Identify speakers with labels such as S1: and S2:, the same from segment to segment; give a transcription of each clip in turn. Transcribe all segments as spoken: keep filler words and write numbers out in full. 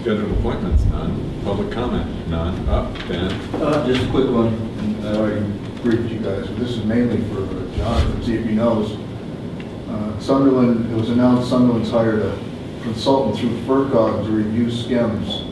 S1: Scheduled appointments, none. Public comment, none. Up, Dan.
S2: Uh, just a quick one. I already briefed you guys, but this is mainly for John, see if he knows. Uh, Sunderland, it was announced Sunderland's hired a consultant through FERCog to review schems.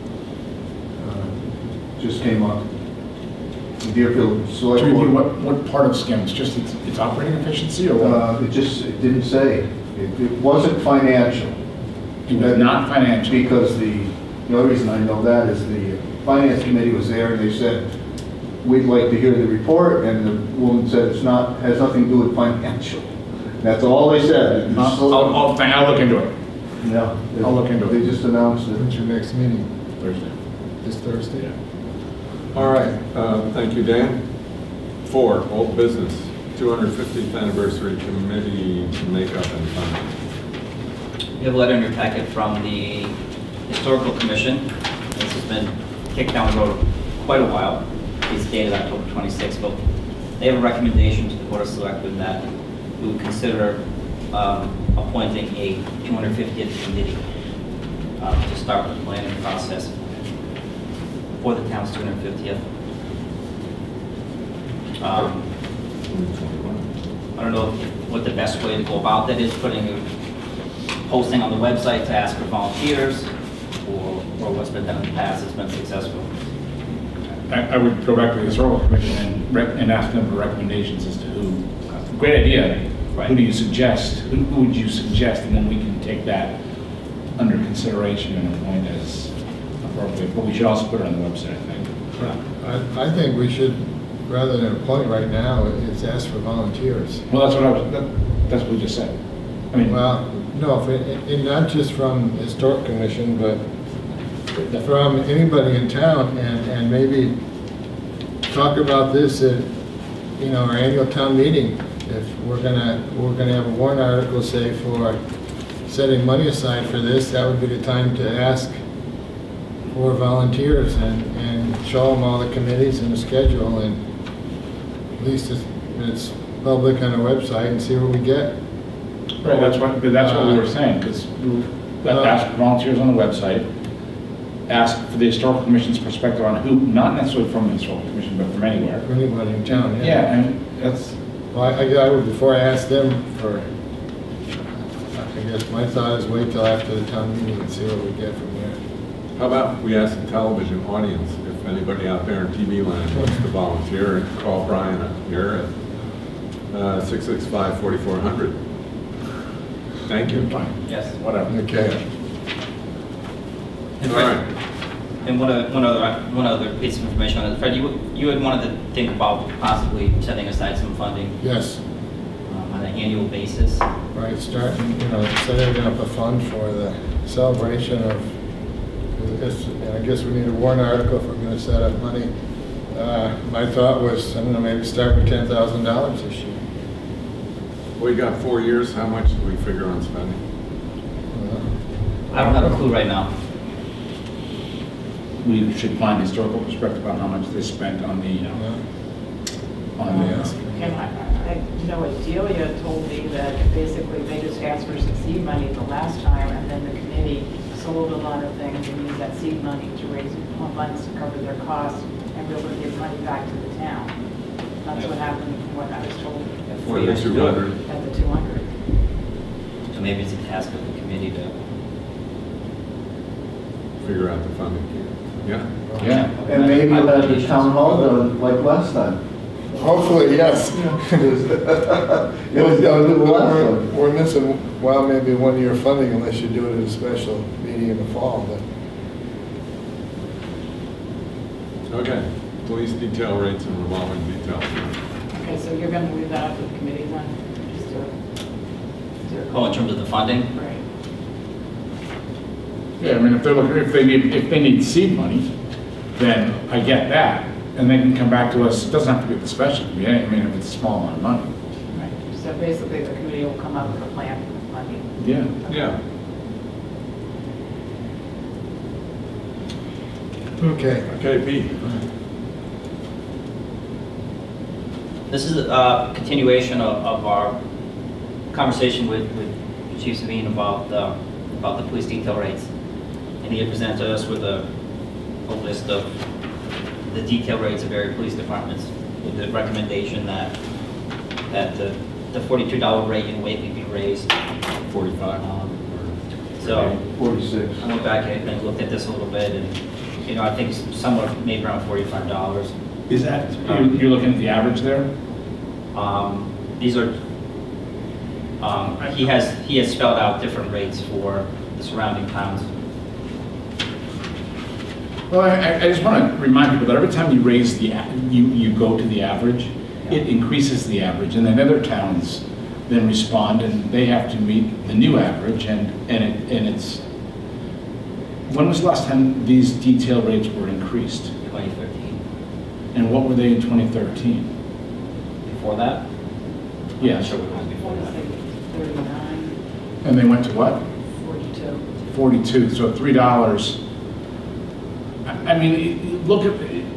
S2: Uh, just came up. The Deerfield Select
S3: To review
S2: Board.
S3: what, what part of schemes? Just its, its operating efficiency or what?
S2: Uh, it just, it didn't say. It, it wasn't financial.
S3: It was not financial.
S2: Because the, the only reason I know that is the Finance Committee was there and they said, we'd like to hear the report, and the woman said it's not, has nothing to do with financial. That's all they said.
S3: I'll, I'll, I'll, I'll look into it.
S2: Yeah.
S3: I'll look into
S2: They
S3: it.
S2: just announced it.
S4: When's your next meeting?
S3: Thursday.
S4: This Thursday?
S3: Yeah.
S1: All right, uh, thank you, Dan. Four, old business, two hundred fiftieth anniversary committee makeup and funding.
S5: You have a letter in your packet from the Historical Commission. This has been kicked down the road quite a while. It's dated October twenty-sixth, but they have a recommendation to the Board of Selectmen that we would consider um, appointing a two hundred fiftieth committee uh, to start the planning process for the town's two hundred fiftieth. Um, I don't know if, what the best way to go about that is, putting a posting on the website to ask for volunteers, or, or what's been done in the past that's been successful.
S3: I, I would go back to the Historical Commission and, rec and ask them for recommendations as to who. Great idea.
S5: Right.
S3: Who do you suggest? Who, who would you suggest? And then we can take that under consideration and appoint as appropriate. But we should also put it on the website, I think.
S4: I, I think we should, rather than appoint right now, it's ask for volunteers.
S3: Well, that's what I was, that, that's what we just said. I mean,
S4: Well, no, for, and not just from Historic Commission, but from anybody in town, and, and maybe talk about this at, you know, our annual town meeting. If we're gonna, we're gonna have a warrant article, say, for setting money aside for this, that would be the time to ask for volunteers and, and show them all the committees and the schedule, and at least it's, it's public on our website, and see what we get.
S3: right, that's what, but that's what we were
S4: Uh,
S3: saying, because
S4: uh,
S3: ask for volunteers on the website, ask for the Historical Commission's perspective on who, not necessarily from the Historical Commission, but from anywhere.
S4: For anybody in town, yeah.
S3: Yeah, and that's,
S4: Well, I, I would, before I ask them for, I guess my thought is wait till after the town meeting and see what we get from there.
S1: How about we ask the television audience, if anybody out there in T V land wants to volunteer, and call Brian up here at uh, six six five, four four zero zero. Thank you.
S3: fine,
S5: Yes.
S3: whatever.
S4: Okay.
S5: And
S1: All
S5: Fred,
S1: right.
S5: and one other, one other, one other piece of information on it. Fred, you, you had wanted to think about possibly setting aside some funding
S4: Yes,
S5: um, on an annual basis.
S4: right, starting, you know, setting up a fund for the celebration of, this, I guess we need a warrant article if we're gonna set up money. Uh, my thought was, I don't know, maybe start with ten thousand dollars this year.
S1: We got four years, how much do we figure on spending?
S4: Uh,
S5: I don't have a clue right now.
S3: We should find historical perspective on how much they spent on the, you know,
S4: yeah.
S3: on the, uh,
S6: And I, I know what Delia told me, that basically they just asked for some seed money the last time, and then the committee sold a lot of things and used that seed money to raise more funds to cover their costs and be able to give money back to the town. That's what happened from what I was told
S5: At
S1: For
S5: four
S1: the
S5: years to
S1: two
S5: do it.
S1: hundred.
S6: at the two hundred.
S5: So maybe it's a task of the committee to.
S1: Figure out the funding. Yeah?
S3: yeah.
S2: And maybe you'll have the town hall done like last time.
S4: Hopefully, yes.
S2: It was, it was done with the last
S4: We're,
S2: one.
S4: we're missing, well, maybe one year funding unless you do it at a special meeting in the fall, but.
S1: Okay. Police detail rates and revolving detail.
S6: Okay, so you're gonna leave that up to the committee then? Just to, to-
S5: Oh, in terms of the funding?
S6: Right.
S3: Yeah, I mean, if they're looking, if they need, if they need seed money, then I get that. And they can come back to us, it doesn't have to be at the special meeting, I mean, if it's a small amount of money.
S6: Right, so basically the committee will come up with a plan for money.
S3: Yeah.
S1: Yeah.
S4: Okay.
S1: Okay, Pete.
S5: This is a continuation of, of our conversation with, with Chief Savine about, uh, about the police detail rates. And he had presented us with a, a list of the detail rates of various police departments with the recommendation that, that the, the forty-two dollar rate in Whately be raised.
S1: Forty-five.
S5: Um, So
S2: Forty-six.
S5: I went back and and looked at this a little bit, and, you know, I think somewhat maybe around forty-five dollars.
S3: Is that, you're you're looking at the average there?
S5: Um, These are, um, he has, he has spelled out different rates for the surrounding towns.
S3: Well, I, I just want to remind people that every time you raise the, a- you, you go to the average, it increases the average, and then other towns then respond, and they have to meet the new average, and, and it, and it's, when was the last time these detail rates were increased?
S5: twenty thirteen.
S3: And what were they in twenty thirteen?
S5: Before that?
S3: Yes.
S5: I'm not sure what was before
S6: What is
S5: that.
S6: it, thirty-nine,
S3: And they went to what?
S6: forty-two?
S3: forty-two, so three dollars. I I mean, look at,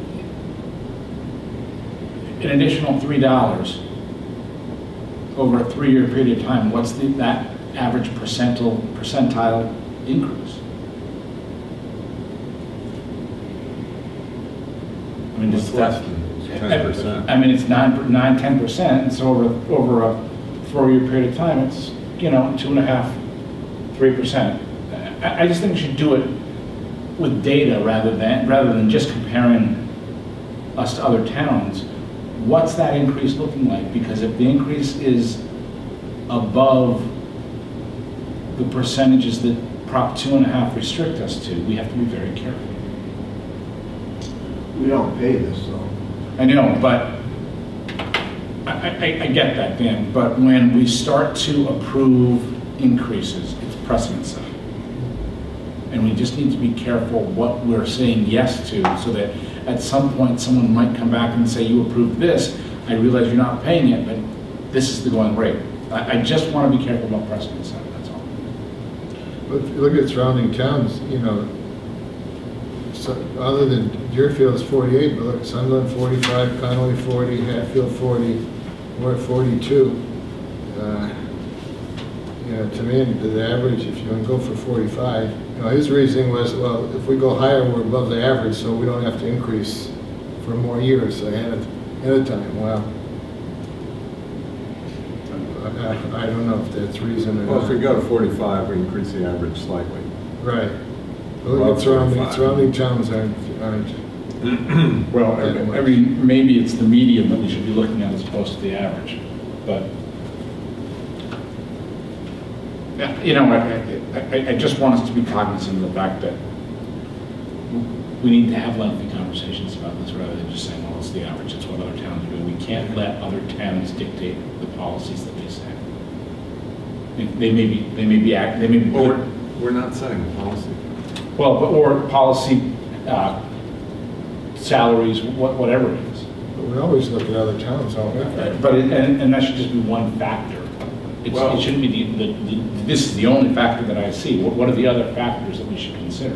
S3: an additional three dollars over a three-year period of time, what's the, that average percentile, percentile increase? I mean,
S1: It's
S3: it's
S1: less
S3: less
S1: than ten percent.
S3: I mean, it's nine, nine, ten percent, and so over, over a four-year period of time, it's, you know, two and a half, three percent. I, I just think we should do it with data rather than, rather than just comparing us to other towns. What's that increase looking like? Because if the increase is above the percentages that Prop two and a half restrict us to, we have to be very careful.
S2: We don't pay this, though.
S3: I know, but I, I, I get that, Dan, but when we start to approve increases, it's precedent setting. And we just need to be careful what we're saying yes to, so that at some point, someone might come back and say, you approved this, I realize you're not paying it, but this is the going rate. I, I just want to be careful about precedent setting, that's all.
S4: But if you look at surrounding towns, you know, so, other than Deerfield is forty-eight, but look, Sunderland forty-five, Connolly forty, Hatfield forty, we're at forty-two. Uh, You know, to me, the the average, if you're gonna go for forty-five, you know, his reasoning was, well, if we go higher, we're above the average, so we don't have to increase for more years ahead of, ahead of time. Well, I, I, I don't know if that's reason or not.
S1: Well, if we go to forty-five, we increase the average slightly.
S4: Right. But look
S1: Above
S4: at surrounding,
S1: forty-five.
S4: surrounding towns aren't, aren't,
S3: Well, I I mean, maybe it's the median that we should be looking at as opposed to the average, but, yeah, you know, I, I, I just want us to be cognizant of the fact that we need to have lengthy conversations about this rather than just saying, well, it's the average, it's what other towns do. We can't let other towns dictate the policies that they say. They they may be, they may be, act- they may be.
S1: Well, we're, we're not setting the policy.
S3: Well, but- or policy, uh, salaries, wha- whatever it is.
S4: but we always look at other towns, don't we?
S3: But, it- and, and that should just be one factor. It's,
S1: Well-
S3: it shouldn't be the, the, the- this is the only factor that I see. What, what are the other factors that we should consider?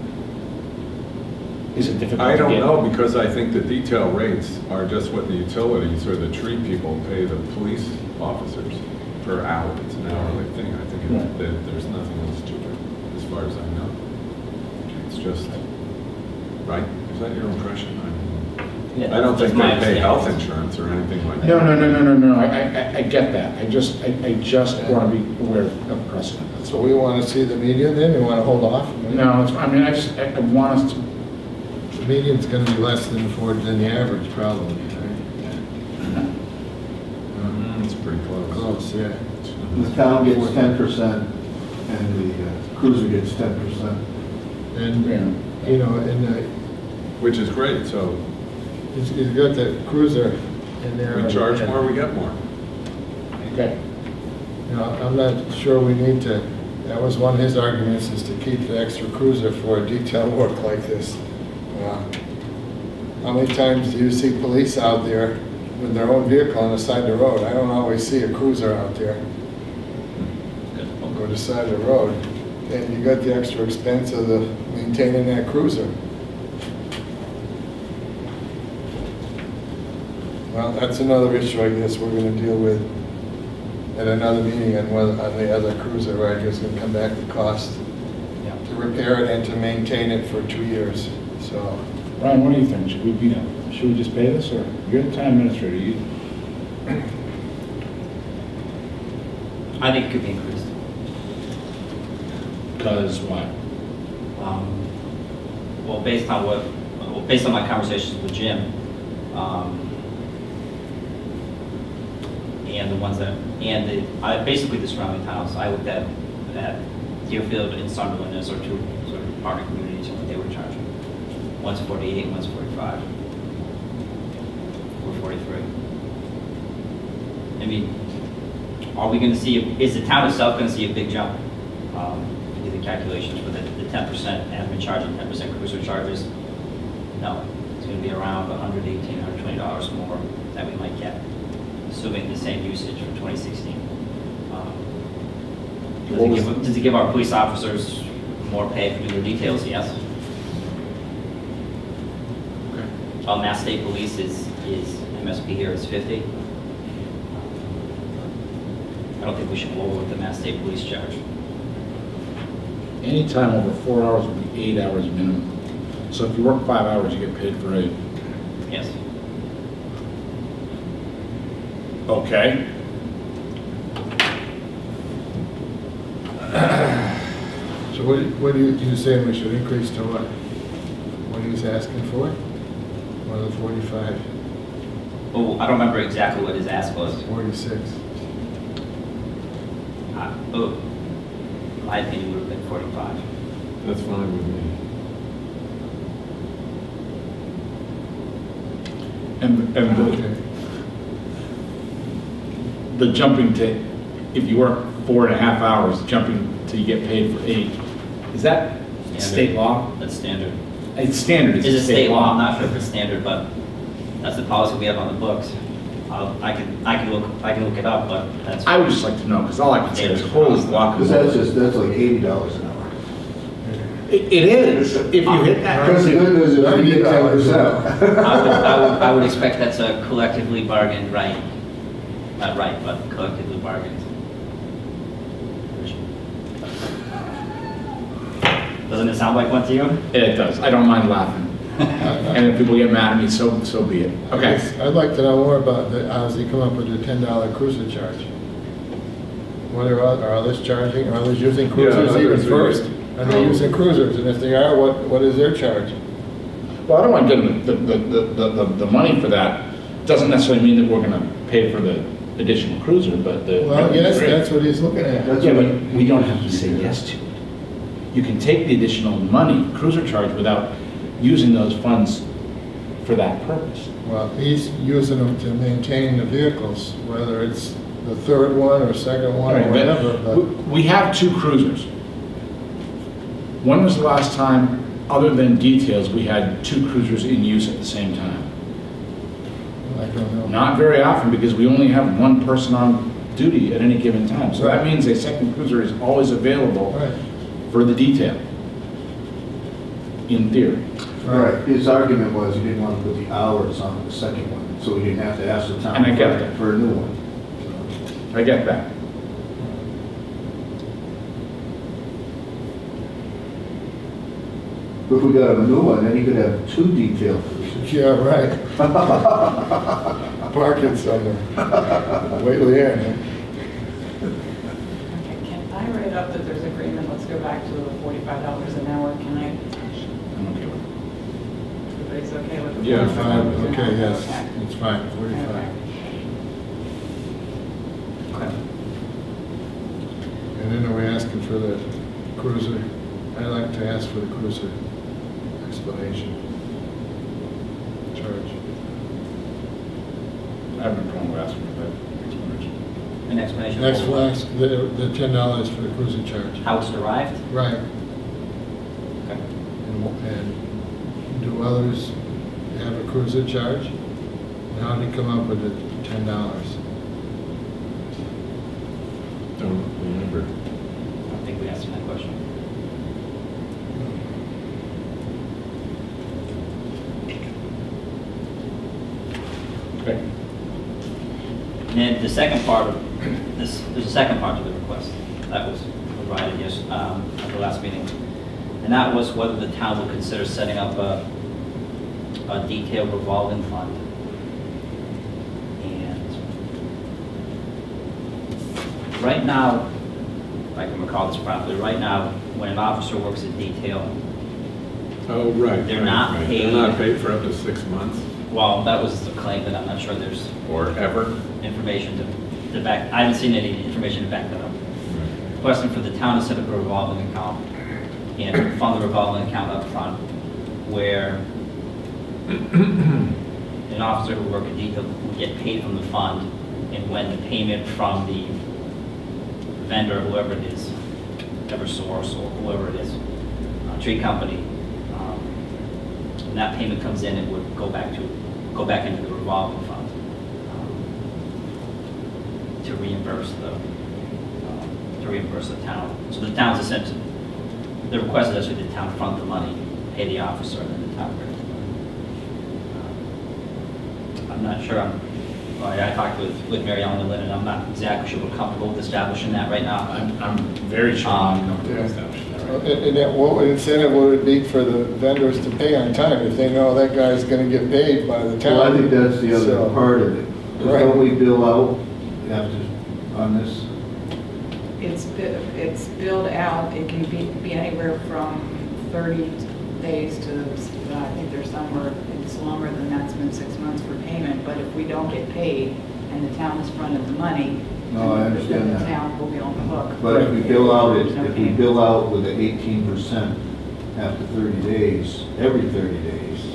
S3: Is it difficult
S1: I
S3: to
S1: don't
S3: get?
S1: know, because I think the detail rates are just what the utilities or the tree people pay the police officers per hour. It's an hourly thing. I think it-
S3: Right.
S1: there- there's nothing else to it, as far as I know. It's just, right? Is that your impression? I mean,
S5: Yeah,
S1: I don't
S5: that's
S1: think
S5: my
S1: they pay health
S5: understanding.
S1: insurance or anything like that.
S3: No, no, no, no, no, no, I, I, I get that. I just, I, I just want to be aware of precedent. That's
S4: So
S3: all.
S4: we want to see the median then, we want to hold off?
S3: No, it's, I mean, I just, I I want us to,
S4: The median's going to be less than four, than the average probably, right?
S1: Mm, It's pretty close.
S4: Close, yeah.
S2: The town gets ten percent and the uh, cruiser gets ten percent.
S4: And,
S3: Yeah.
S4: you know, and uh,
S1: Which is great, so
S4: he's he's got the cruiser in there.
S1: we charge more, we get more.
S3: okay.
S4: You know, I'm not sure we need to, that was one of his arguments, is to keep the extra cruiser for detail work like this. Uh, How many times do you see police out there with their own vehicle on the side of the road? I don't always see a cruiser out there on the side of the road. And you got the extra expense of the maintaining that cruiser. Well, that's another issue I guess we're gonna deal with at another meeting on whether, on the other cruiser, right? It's gonna come back to cost
S5: Yeah.
S4: to repair it and to maintain it for two years, so.
S3: Ryan, what do you think? Should we be, should we just pay this, or you're the town administrator, you?
S5: I think it could be increased.
S3: Because why?
S5: Um, Well, based on what, well, based on my conversations with Jim, um, and the ones that, and the, I, basically the surrounding towns, I looked at, at Deerfield and Sunderland as our two sort of partner communities and what they were charging. One's forty-eight, one's forty-five. Or forty-three. I mean, are we gonna see, is the town itself gonna see a big jump? Um, do the calculations for the, the ten percent admin charge and ten percent cruiser charges? No, it's gonna be around one hundred eighteen, one hundred twenty dollars more that we might get, assuming the same usage for twenty sixteen. Um, Does it give, does it give our police officers more pay for doing their details? Yes.
S3: Okay.
S5: Uh, Mass State Police is, is, M S P here is fifty. I don't think we should lower what the Mass State Police charge.
S3: Any time over four hours would be eight hours minimum. So if you work five hours, you get paid for eight.
S5: Yes.
S3: Okay.
S4: So what, what do you, you saying we should increase to what? What he was asking for? One of the forty-five,
S5: Oh, I don't remember exactly what his ask was.
S4: forty-six.
S5: Uh, oh, my opinion would have been forty-five.
S1: That's fine with me.
S3: And, and
S4: Okay.
S3: the, the jumping to, if you work four and a half hours, jumping till you get paid for eight, is that state law?
S5: That's standard.
S3: It's standard, it's
S5: Is it state law? I'm not sure if it's standard, but that's the policy we have on the books. I'll, I can, I can look, I can look it up, but that's.
S3: I would just like to know, because all I can say is, holy guacamole.
S2: Because that's just, that's like eighty dollars an hour.
S3: It it is, if you hit that.
S2: Because the good news is we get ten percent.
S5: I would, I would, I would expect that's a collectively bargained right. Not right, but collectively bargained. Doesn't it sound like one to you?
S3: It does, I don't mind laughing. And if people get mad at me, so, so be it. Okay.
S4: I'd like to know more about the, how does he come up with the ten dollar cruiser charge? What are, oth- are others charging, are others using cruisers even
S1: others are
S4: first?
S1: using-
S4: Are they using cruisers, and if they are, what, what is their charge?
S3: Well, I don't want to give them the, the, the, the, the money for that. Doesn't necessarily mean that we're going to pay for the additional cruiser, but the.
S4: Well, yes, that's what he's looking at.
S2: That's
S3: Yeah,
S2: what
S3: but we don't have to say yes to it. You can take the additional money, cruiser charge, without using those funds for that purpose.
S4: Well, he's using them to maintain the vehicles, whether it's the third one or second one or
S3: Right, but
S4: whatever, but.
S3: we- We have two cruisers. When was the last time, other than details, we had two cruisers in use at the same time?
S4: I don't know.
S3: Not very often, because we only have one person on duty at any given time. So that
S4: Right.
S3: means a second cruiser is always available
S4: Right,
S3: for the detail, in theory.
S2: All right, his argument was he didn't want to put the hours on the second one, so he didn't have to ask the town
S3: And I get
S2: for-
S3: that.
S2: for a new one.
S3: I get that.
S2: But if we got him a new one, then he could have two detailed cruisers.
S4: yeah, right. Parkinson or Whately Inn.
S6: Okay, can I write up that there's agreement, let's go back to the forty-five dollars an hour, can I,
S3: I'm okay with it.
S6: everybody's okay with the
S1: Yeah.
S6: forty-five dollars an hour?
S4: Okay, yes,
S6: Okay.
S4: it's fine, forty-five.
S5: Okay.
S4: And then are we asking for the cruiser? I'd like to ask for the cruiser explanation. Charge.
S3: I have no problem with asking for that explanation.
S5: An explanation. of
S4: Next
S5: what-
S4: one, ask the, the ten dollars for the cruiser charge.
S5: How it's derived?
S4: Right.
S5: Okay.
S4: And, wh- and do others have a cruiser charge? And how did he come up with the ten dollars?
S1: Don't remember.
S5: I don't think we asked him that question.
S3: Okay.
S5: And then the second part of this, there's a second part to the request that was provided, yes, um, at the last meeting. And that was whether the town would consider setting up a, a detailed revolving fund. And right now, if I can recall this properly, right now, when an officer works a detail,
S1: Oh, right.
S5: They're
S1: right,
S5: not
S1: right.
S5: paid.
S1: They're not paid for up to six months
S5: well, that was the claim, but I'm not sure there's
S1: or ever.
S5: information to, to back, I haven't seen any information to back that up. Requesting for the town to set up a revolving account and fund the revolving account up front, where an officer who worked a detail would get paid from the fund, and when the payment from the vendor, whoever it is, Eversource or whoever it is, uh, tree company, um, when that payment comes in, it would go back to go back into the revolving fund um, to reimburse the uh, to reimburse the town. So the town's essentially, the request is actually the town front the money, pay the officer, and then the town brings the money. Uh, I'm not sure. I'm, well, I talked with with Mary Ellen and Lynn, and I'm not exactly sure we're comfortable with establishing that right now.
S3: I'm, I'm very sure I'm comfortable
S4: Yeah.
S3: establishing that
S4: Well,
S3: right
S4: And and that, what incentive would it be for the vendors to pay on time if they know that guy's gonna get paid by the town?
S2: Well, I think that's the other
S4: So-
S2: part of it. 'Cause
S4: Right.
S2: Don't we bill out after, on this?
S6: It's, bi- it's billed out, it can be, be anywhere from thirty days to, uh, I think there's somewhere, it's longer than that, it's been six months for payment, but if we don't get paid and the town is fronting the money,
S2: No, I
S6: then
S2: understand
S6: the
S2: that.
S6: town will be on the hook.
S2: But if we bill out, it-
S6: There's no
S2: if we
S6: payment.
S2: bill out with the eighteen percent after thirty days, every thirty days,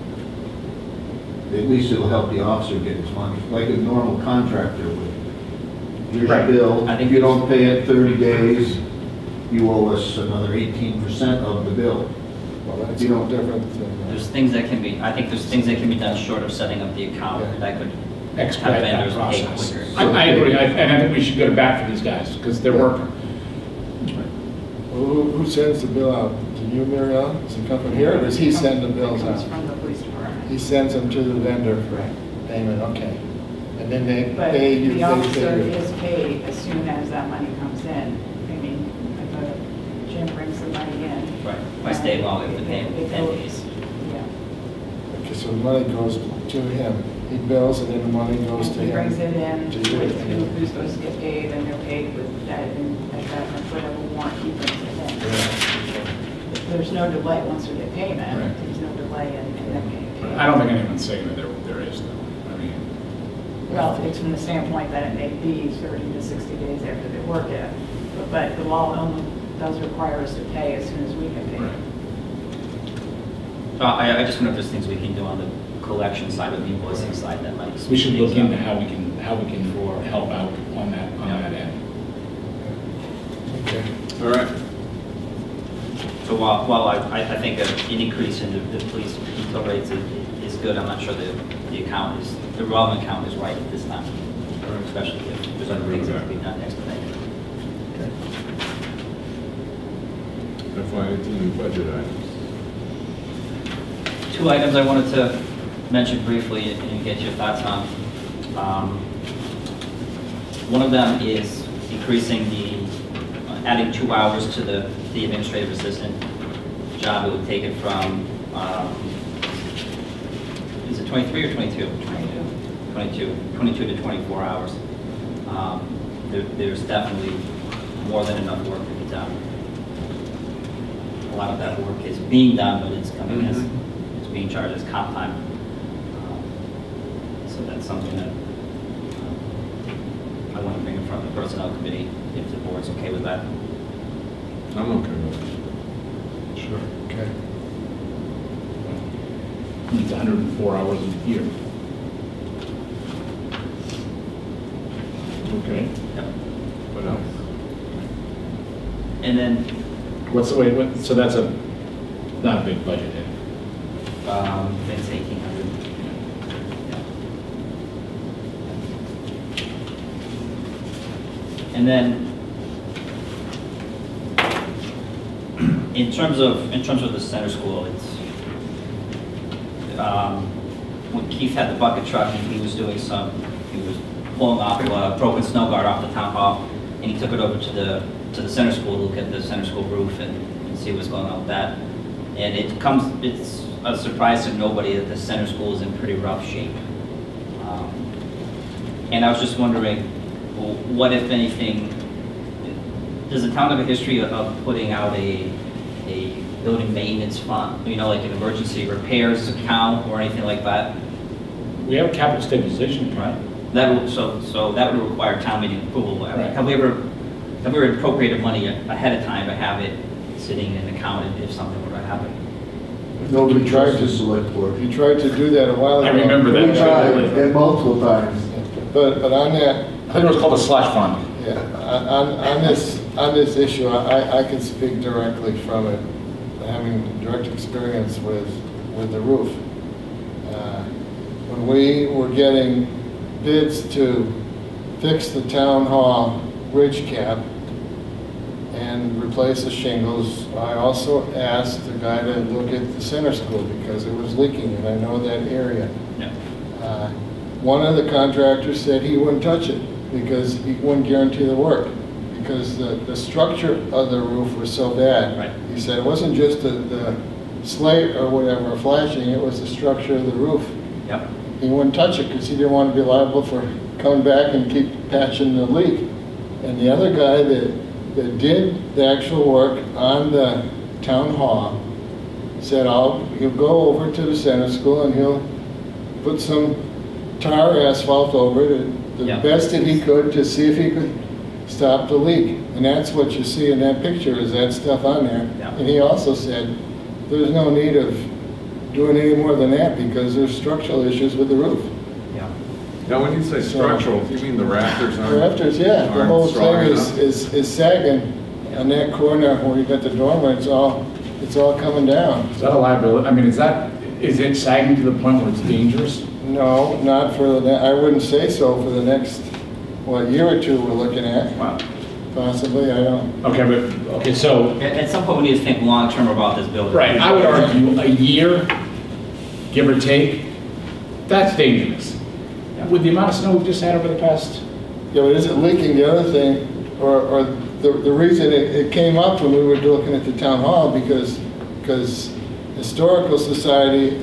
S2: at least it'll help the officer get his money, like a normal contractor would. Here's your
S3: Right.
S2: bill,
S5: I think
S2: if you don't pay it thirty days, you owe us another eighteen percent of the bill.
S4: Well, that's
S2: You
S4: no
S2: don't-
S4: different than.
S5: There's things that can be, I think there's things that can be done short of setting up the account
S4: Yeah.
S5: that could
S3: Expedite
S5: have
S3: that
S5: vendors pay
S3: process.
S5: quicker.
S3: I, I agree, I- and I think we should go back to these guys, because they're
S2: Yeah.
S3: working.
S4: Well, Who, who sends the bill out? Do you, Mary Ellen? Does it come from here, or does he send the bills
S6: It comes
S4: out?
S6: from the police department.
S4: He sends them to the vendor for payment, okay. And then they
S6: But
S4: pay you,
S6: the
S4: they
S6: officer
S4: pay you.
S6: is paid as soon as that money comes in. I mean, if uh, Jim brings the money in.
S5: Right, by state law, we have to pay
S6: It-
S5: them
S6: it
S5: ten
S6: goes-
S5: days.
S6: Yeah.
S4: Okay, so the money goes to him. He bills and then the money goes to
S6: He
S4: him.
S6: brings it in,
S4: To you.
S6: with who- who's supposed to get paid, and they're paid with that, and at that, whatever warrant he brings it in.
S4: Yeah.
S6: There's no delay once we get payment,
S3: Right.
S6: there's no delay in, in them getting paid.
S3: I don't think anyone's saying that there, there is, though. I mean,
S6: Well, it's from the standpoint that it may be thirty to sixty days after they work it, but, but the law only does require us to pay as soon as we get paid.
S3: right.
S5: So I, I just wonder if there's things we can do on the collection side or the invoicing side that might.
S3: We should look
S5: speed things
S3: into
S5: up.
S3: how we can, how we can for help out on that, on that end.
S4: Okay.
S1: All right.
S5: So while, while I, I I think an increase in the, the police detail rates is, is good, I'm not sure the, the account is, the revolving account is right at this time. Especially if there's other things that can be done expeditiously.
S1: F Y eighteen budget items.
S5: Two items I wanted to mention briefly and get your thoughts on. Um, One of them is increasing the, uh, adding two hours to the, the administrative assistant job. It would take it from, um, is it twenty-three or twenty-two?
S6: Twenty-two.
S5: twenty-two, twenty-two to twenty-four hours. Um, there, there's definitely more than enough work to be done. A lot of that work is being done, but it's coming as,
S1: Mhm.
S5: it's being charged as comp time. Um, So that's something that um, I want to bring in front of the personnel committee, if the board's okay with that.
S1: I'm okay with it.
S3: Sure.
S4: Okay.
S3: It's one hundred four hours a year. Okay.
S5: Yep.
S1: What else?
S5: And then,
S3: What's the, wait, what, so that's a, not a big budget, then?
S5: um, I think it's eighteen hundred. And then, in terms of, in terms of the center school, it's, um, when Keith had the bucket truck and he was doing some, he was pulling off a broken snow guard off the town hall, and he took it over to the to the center school, to look at the center school roof and, and see what's going on with that. And it comes, it's a surprise to nobody that the center school is in pretty rough shape. Um, and I was just wondering, what if anything, does the town have a history of, of putting out a, a building maintenance fund, you know, like an emergency repairs account or anything like that?
S3: We have a capital stabilization plan.
S5: That would, so, so that would require town meeting approval. I mean,
S3: Right.
S5: Have we ever, have we ever appropriated money ahead of time to have it sitting in an account if something were to happen?
S2: Nobody
S4: We tried
S2: trusts
S4: to-
S2: the select board.
S4: You tried to do that a while ago.
S3: I remember that.
S2: We tried, and multiple times.
S4: But, but on that,
S3: I think it was called a slush fund.
S4: yeah, on, on this, on this issue, I, I can speak directly from it, having direct experience with, with the roof. Uh, When we were getting bids to fix the town hall ridge cap and replace the shingles, I also asked the guy to look at the center school because it was leaking, and I know that area.
S5: Yeah.
S4: Uh, One of the contractors said he wouldn't touch it because he wouldn't guarantee the work, because the, the structure of the roof was so bad.
S5: Right.
S4: He said it wasn't just the, the slate or whatever flashing, it was the structure of the roof.
S5: Yep.
S4: He wouldn't touch it because he didn't want to be liable for coming back and keep patching the leak. And the other guy that, that did the actual work on the town hall said, I'll, he'll go over to the center school and he'll put some tar asphalt over it, the
S5: Yeah.
S4: best that he could to see if he could stop the leak. And that's what you see in that picture, is that stuff on there.
S5: Yeah.
S4: And he also said, there's no need of doing any more than that because there's structural issues with the roof.
S5: Yeah.
S1: Now, when you say
S4: So-
S1: structural, do you mean the rafters aren't?
S4: The rafters, yeah, the
S1: aren't
S4: whole
S1: strong
S4: thing is,
S1: enough?
S4: is, is sagging on that corner where you got the dormer, it's all, it's all coming down.
S3: Is that a liability? I mean, is that, is it sagging to the point where it's dangerous?
S4: No, not for the, I wouldn't say so for the next, what, year or two we're looking at,
S3: Wow.
S4: possibly, I don't.
S3: Okay, but, okay, so,
S5: At, at some point, we need to think long-term about this building.
S3: right, I would argue a year, give or take, that's dangerous. With the amount of snow we've just had over the past,
S4: Yeah, but is it leaking? The other thing, or, or the, the reason it, it came up when we were looking at the town hall, because, because Historical Society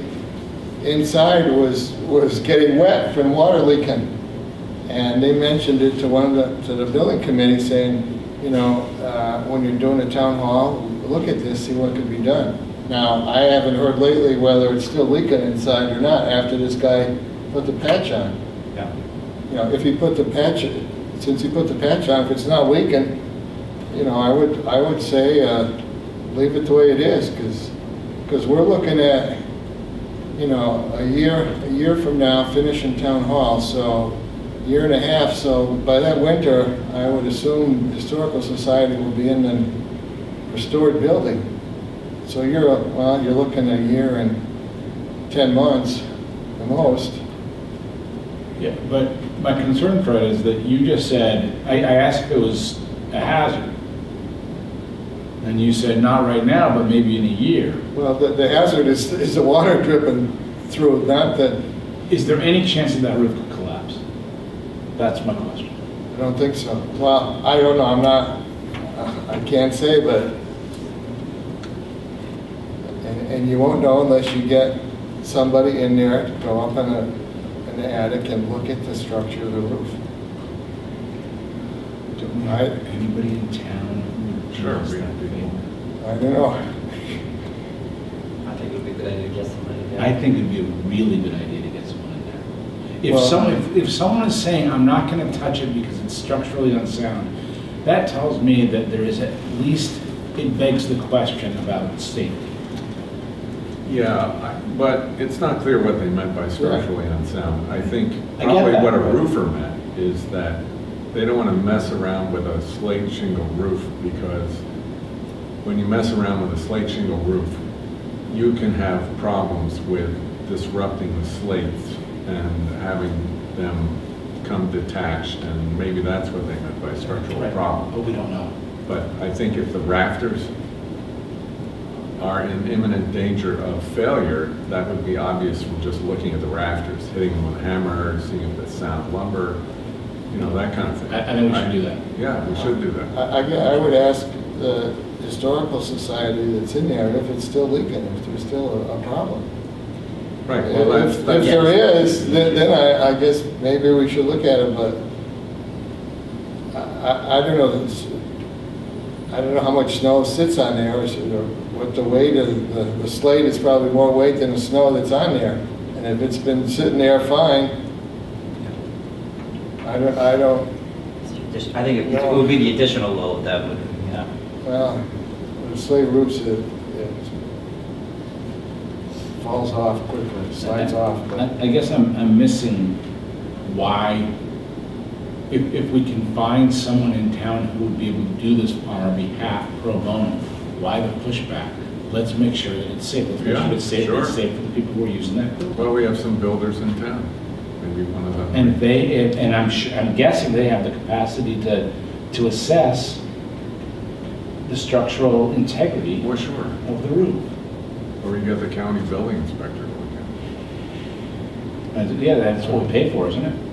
S4: inside was, was getting wet from water leaking. And they mentioned it to one of the, to the building committee saying, you know, uh, when you're doing a town hall, look at this, see what could be done. Now, I haven't heard lately whether it's still leaking inside or not after this guy put the patch on.
S5: Yeah.
S4: You know, if he put the patch, since he put the patch on, if it's not leaking, you know, I would, I would say, uh, leave it the way it is, because, because we're looking at, you know, a year, a year from now, finishing town hall, so year and a half, so by that winter, I would assume Historical Society will be in the restored building. So you're, well, you're looking at a year and ten months, the most.
S3: yeah, but my concern, Fred, is that you just said, I, I asked if it was a hazard. And you said, not right now, but maybe in a year.
S4: Well, the, the hazard is, is the water dripping through, not that,
S3: Is there any chance that that roof could collapse? That's my question.
S4: I don't think so. Well, I don't know, I'm not, I can't say, but, and, and you won't know unless you get somebody in there to go up in, a, in the attic and look at the structure of the roof.
S3: Don't we
S4: Right.
S3: have anybody in town who
S1: Sure,
S3: does
S1: we-
S3: that thing?
S4: I don't know.
S5: I think it would be a good idea to get somebody there.
S3: I think it'd be a really good idea to get someone in there. If
S4: Well-
S3: someone, if, if someone is saying, I'm not gonna touch it because it's structurally unsound, that tells me that there is at least, it begs the question about safety.
S1: Yeah, I- but it's not clear what they meant by structurally unsound. I think
S3: I get
S1: probably
S3: that,
S1: what a
S3: but-
S1: roofer meant is that they don't want to mess around with a slate shingle roof, because when you mess around with a slate shingle roof, you can have problems with disrupting the slates and having them come detached, and maybe that's what they meant by structural
S3: Right.
S1: problem.
S3: But we don't know.
S1: But I think if the rafters are in imminent danger of failure, that would be obvious from just looking at the rafters, hitting them with a hammer, seeing if it's sound lumber. you know, that kind of thing.
S3: I, I think we should do that.
S1: Yeah, we should do that.
S4: I, I gue- I would ask the historical society that's in there if it's still leaking, if there's still a, a problem.
S1: Right, well, that's,
S4: If, if
S1: that's.
S4: there is, then, then I, I guess maybe we should look at it, but I, I, I don't know, it's- I don't know how much snow sits on there, or is it- or what the weight of the, the slate is probably more weight than the snow that's on there. And if it's been sitting there fine, I don't, I don't,
S5: I think it it would be the additional load that would, yeah.
S4: well, the slate roofs, it, it falls off quickly, slides off, but.
S3: I, I guess I'm, I'm missing why, if, if we can find someone in town who would be able to do this on our behalf pro bono, why the pushback? Let's make sure that it's safe. Let's make
S1: Yeah,
S3: sure it's safe,
S1: sure.
S3: it's safe for the people who are using that building.
S1: Well, we have some builders in town, maybe one of them.
S3: And if they, if- and I'm sure, I'm guessing they have the capacity to, to assess the structural integrity
S1: Well, sure.
S3: of the roof.
S1: Or you get the county building inspector to look at it.
S3: And, yeah, that's what we pay for, isn't it?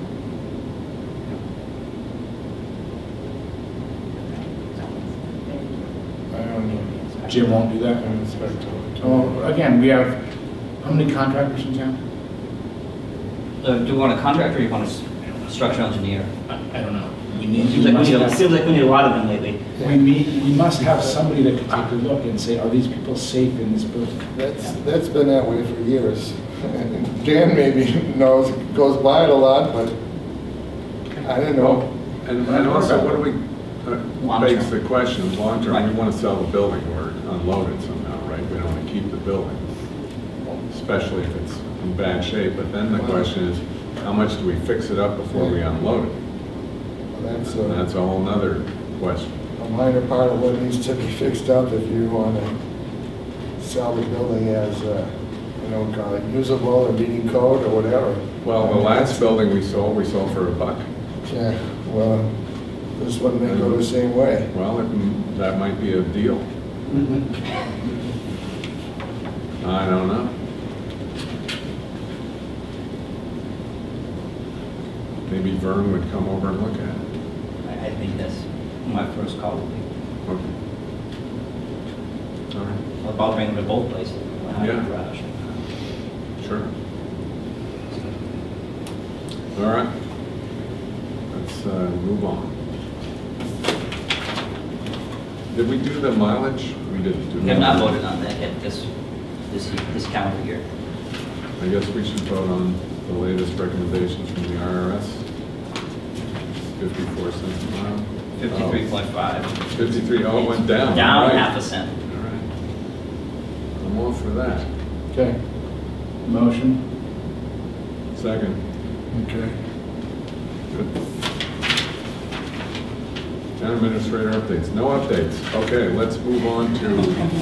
S4: I don't know.
S3: Jim won't do that?
S4: I expect to.
S3: Oh, again, we have, how many contractors in town?
S5: Uh, Do you want a contractor or you want a s- structural engineer?
S3: I, I don't know. We need,
S5: Seems
S3: we
S5: like we
S3: must
S5: need, a-
S3: have,
S5: seems like we need a lot of them lately.
S3: we need, we must have somebody that can take a look and say, are these people safe in this building?
S4: That's, that's been that way for years. And Dan maybe knows, goes by it a lot, but I don't know.
S1: And, and also, what do we, uh,
S5: Long
S1: begs
S5: term.
S1: the question, long term,
S5: Right.
S1: we want to sell the building or unload it somehow, right? We don't want to keep the building, especially if it's in bad shape. But then the question is, how much do we fix it up before we unload it?
S4: That's
S1: And
S4: a,
S1: that's a whole nother question.
S4: a minor part of what needs to be fixed up if you want to sell the building as, uh, you know, call it usable or meeting code or whatever.
S1: Well, the last building we sold, we sold for a buck.
S4: Yeah, well, this one may go the same way.
S1: Well, it- that might be a deal. I don't know. Maybe Vern would come over and look at it.
S5: I, I think that's my first call would be.
S1: Okay. All right,
S5: Well, I'll bring them to both places. Why not
S1: Yeah.
S5: the garage?
S1: sure. All right. Let's uh, move on. Did we do the mileage? We didn't do.
S5: We have not
S1: mileage.
S5: voted on that yet this, this, this calendar year.
S1: I guess we should vote on the latest recommendations from the I R S. Fifty-four cents a mile.
S5: Fifty-three point five.
S1: Oh, Fifty-three, oh, it went down.
S5: Down
S1: All right.
S5: half a cent.
S1: All right. I'm all for that.
S3: Okay. Motion?
S1: Second.
S4: Okay.
S1: Good. Town administrator updates. No updates. Okay, let's move on to,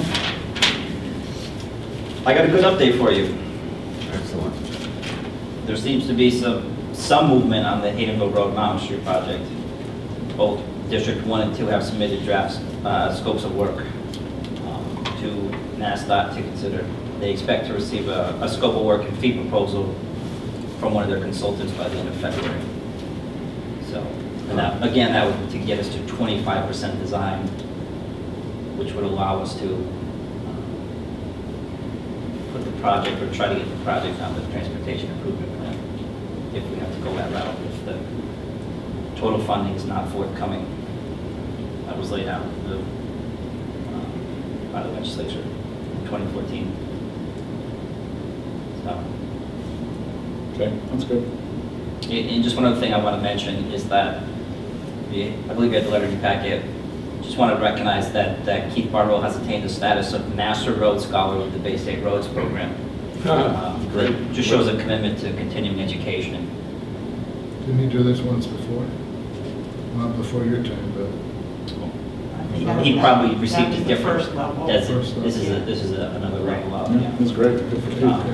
S5: I got a good update for you.
S1: excellent.
S5: There seems to be some, some movement on the Haydenville Road Mountain Street project. Both District One and Two have submitted drafts, uh, scopes of work um, to NASDOT to consider. They expect to receive a, a scope of work and fee proposal from one of their consultants by the end of February. So, and that, again, that would to get us to twenty-five percent design, which would allow us to um, put the project, or try to get the project on the transportation improvement plan, if we have to go that route, if the total funding is not forthcoming. That was laid out the, um, by the legislature in twenty fourteen. So,
S3: Okay, that's good.
S5: and and just one other thing I want to mention is that, we- I believe you had the letter in your packet, just want to recognize that, that Keith Barlow has attained the status of Master Road Scholar with the Bay State Roads Program. Um,
S1: Great.
S5: It just shows a commitment to continuing education.
S4: Didn't he do this once before? Not before your time, but.
S5: He he probably
S6: That
S5: received
S6: was
S5: a
S6: the
S5: different,
S6: first level.
S5: that's,
S4: First level.
S5: this is a, this is a- another level up,
S3: Yeah,
S5: yeah.
S3: that's great. Good for you.
S5: Uh,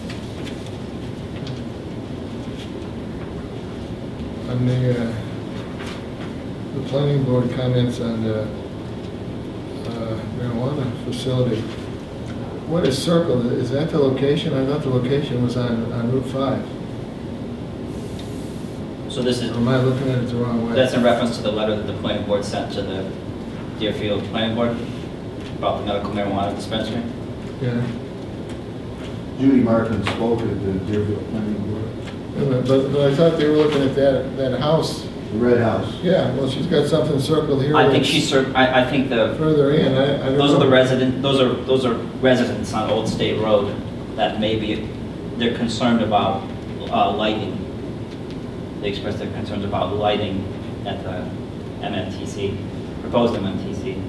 S4: On the, uh, the planning board comments on the uh, marijuana facility, what is Circle? Is that the location? I thought the location was on, on Route five.
S5: So this is,
S4: Or am I looking at it the wrong way?
S5: that's in reference to the letter that the planning board sent to the Deerfield Planning Board about the medical marijuana dispensary.
S4: Yeah.
S2: Judy Martin spoke at the Deerfield Planning Board.
S4: Wait a minute, But, but I thought they were looking at that, that house.
S2: The Red House.
S4: Yeah, well, she's got something circled here.
S5: I think
S4: that's
S5: she's, cer- I, I think the,
S4: Further in, I, I don't know.
S5: those are the resident, those are, those are residents on Old State Road that maybe they're concerned about uh, lighting. They expressed their concerns about lighting at the M M T C, proposed M M T C.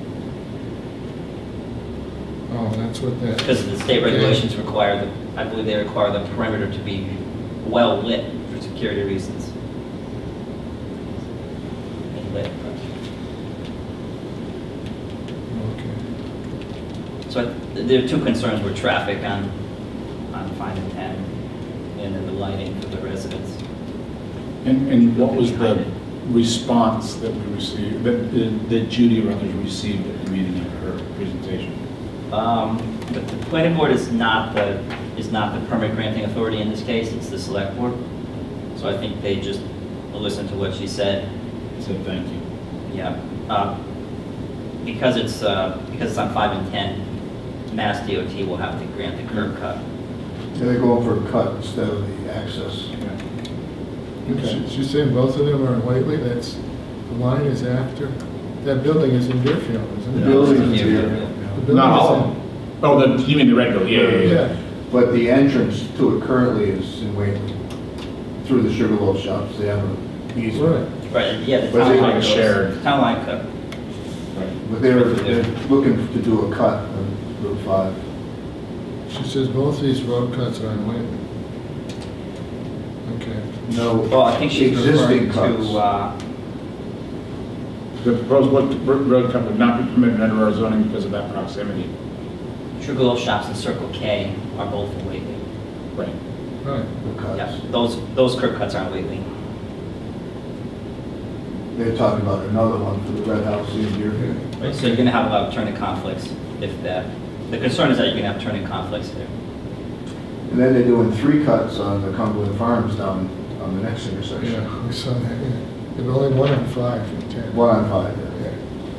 S4: Oh, that's what that.
S5: Because the state
S4: Okay.
S5: regulations require, the, I believe they require the perimeter to be well lit for security reasons. And lit.
S4: Okay.
S5: So I- there are two concerns were traffic on, on five and ten, and then the lighting for the residents.
S3: And, and what was the response that we received, that, that Judy or others received at the meeting of her presentation?
S5: Um, but the planning board is not the, is not the permit granting authority in this case, it's the select board. So I think they just listened to what she said.
S3: Said thank you.
S5: Yeah, uh, because it's, uh, because it's on five and ten, Mass D O T will have to grant the curb cut.
S2: Yeah, they're going for a cut instead of the access.
S4: She- She's saying both of them are in Whately, that's, the line is after, that building is in Deerfield, isn't
S2: The
S4: it?
S2: building is
S5: Yeah.
S2: here,
S4: The building
S3: Not all
S4: is
S3: of them. Oh, the, you mean the red building, yeah, yeah,
S4: in-
S3: yeah.
S4: Yeah,
S2: but the entrance to it currently is in Whately, through the Sugarloaf shops. They have a easement.
S4: right.
S5: Right, yeah, the
S2: But
S5: town
S2: they
S5: line
S3: like a
S5: goes-
S3: shared-
S5: Town line cut.
S2: But they're, they're looking to do a cut on Route five.
S4: She says both these road cuts are in Whately. Okay.
S2: No
S5: Well, I think she's
S2: existing
S5: referring
S2: cuts.
S5: to, uh,
S3: The proposed road road cut would not be permitted under our zoning because of that proximity.
S5: Sugarloaf Shops and Circle K are both in Whately.
S3: Right.
S4: Right.
S2: The
S5: Yeah,
S2: cuts.
S5: those, those curb cuts aren't Whately.
S2: They're talking about another one for the Red House in Deerfield.
S5: Right, so you're gonna have a lot of turning conflicts if that, the concern is that you're gonna have turning conflicts there.
S2: And then they're doing three cuts on the Cumberland Farms down on the next intersection.
S4: Yeah, we saw that, yeah. There's only one in five from ten.
S2: One on five, yeah.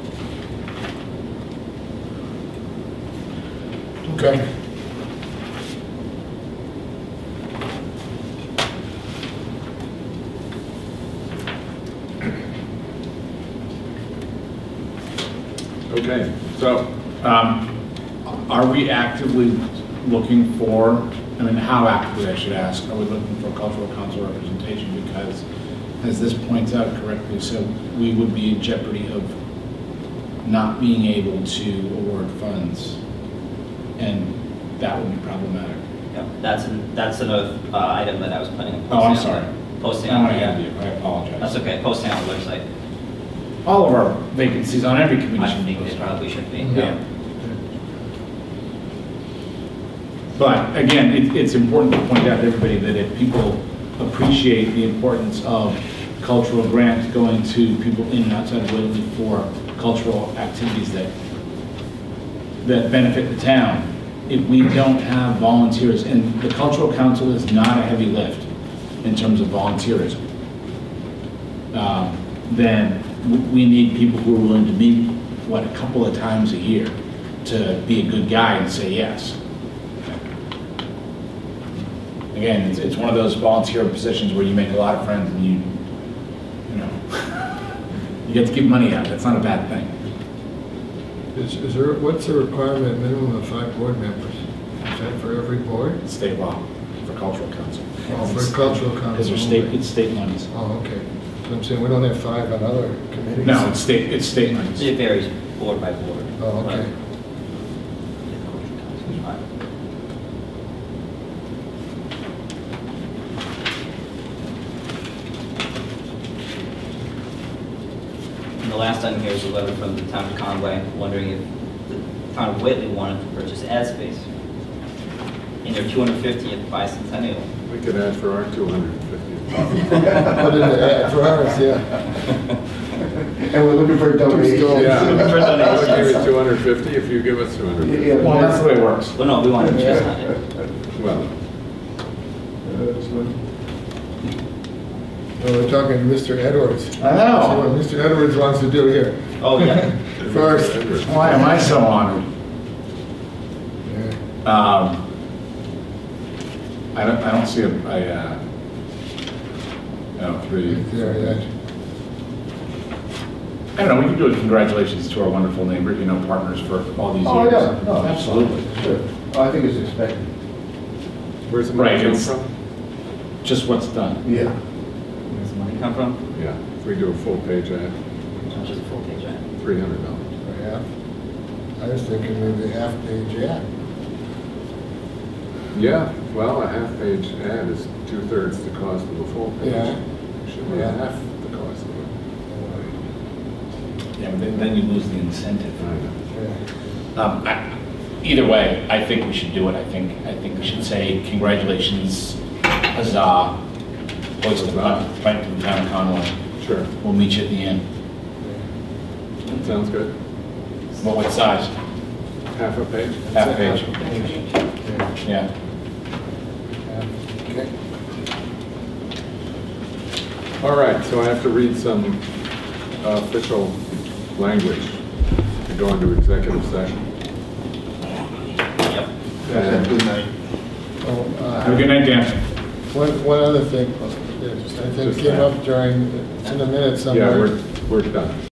S4: Yeah. Okay.
S1: Okay, so,
S3: Um, Are we actively looking for, I mean, how actively, I should ask, are we looking for cultural council representation? Because, as this points out correctly, so we would be in jeopardy of not being able to award funds, and that would be problematic.
S5: Yeah, that's, an- that's another uh, item that I was planning on posting.
S3: Oh, I'm
S5: on-
S3: sorry.
S5: Posting
S3: I
S5: on
S3: want
S5: the,
S3: to
S5: uh,
S3: have you, I apologize.
S5: that's okay, posting on the website.
S3: All of our vacancies on every committee
S5: I
S3: should be
S5: think they
S3: posted.
S5: probably should be.
S3: Yeah. But again, it, it's important to point out to everybody that if people appreciate the importance of cultural grants going to people in and outside of Whately for cultural activities that, that benefit the town, if we don't have volunteers, and the cultural council is not a heavy lift in terms of volunteerism, um, then w- we need people who are willing to meet, what, a couple of times a year to be a good guy and say yes. Again, it's, it's one of those volunteer positions where you make a lot of friends and you, you know, you get to give money out. That's not a bad thing.
S4: Is, is there, what's the requirement minimum of five board members? Is that for every board?
S3: It's state law for cultural council.
S4: Oh, for cultural council.
S3: Because they're state,
S4: only.
S3: it's state monies.
S4: Oh, okay. So I'm saying we don't have five on other committees?
S3: No, it's state, it's state monies.
S5: It varies board by board.
S4: Oh, okay.
S5: And the last item here is a letter from the town of Conway, wondering if the town of Whately wanted to purchase ad space in their two hundred fiftieth bicentennial.
S1: we could add for our two hundred fifty.
S4: Put in the, for ours, yeah.
S2: And we're looking for donations.
S1: Yeah,
S5: For donations.
S1: I'll give you two hundred fifty if you give us two hundred fifty.
S2: Yeah.
S3: Well, that's the way it works.
S5: Well, no, we want to just on it.
S1: Well,
S4: Well, we're talking to Mister Edwards.
S3: I know.
S4: See what Mister Edwards wants to do here.
S5: Oh, yeah.
S4: First.
S3: Why am I so honored?
S4: Yeah.
S3: Um, I don't, I don't see a, a, uh, no, three.
S4: Yeah, yeah.
S3: I don't know, we can do a congratulations to our wonderful neighbor, you know, partners for all these
S2: Oh,
S3: years.
S2: yeah, no,
S3: Absolutely.
S2: Sure. I think it's expected.
S1: Where's the
S3: Right,
S1: money come
S3: it's-
S1: from?
S3: Just what's done.
S2: Yeah.
S5: Where's the money come from?
S1: Yeah, if we do a full page ad,
S5: How much is a full page ad?
S1: three hundred dollars.
S4: Yeah. I was thinking maybe half page ad.
S1: Yeah, well, a half page ad is two-thirds the cost of a full page.
S4: Yeah.
S1: Should be
S4: Yeah.
S1: half the cost of it.
S3: Yeah, but then, then you lose the incentive.
S1: I know.
S4: Yeah.
S3: Um, I, either way, I think we should do it. I think, I think we should say congratulations, huzzah, hoist the plant to the town of Conway.
S1: Sure,
S3: We'll meet you at the end.
S1: sounds good.
S3: What, what size?
S1: Half a page?
S3: Half page.
S4: Yeah.
S3: Yeah.
S4: Okay.
S1: All right, so I have to read some official language to go into executive session.
S5: Yep.
S2: That's a good night.
S4: Oh,
S3: Have a
S4: uh,
S3: good night, Dan.
S4: One, one other thing, I think
S1: Just
S4: came
S1: that.
S4: up during, it's in the minutes
S1: Yeah,
S4: somewhere.
S1: we're, we're done.